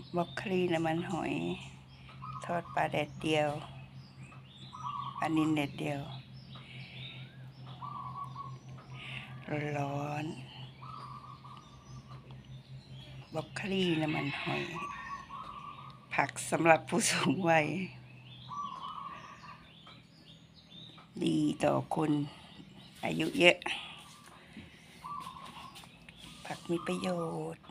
บรอกโคลีน้ำมันหอยทอดปลาแดดเดียวปลานิลแดดเดียวร้อนบรอกโคลีน้ำมันหอยผักสำหรับผู้สูงวัยดีต่อคนอายุเยอะผักมีประโยชน์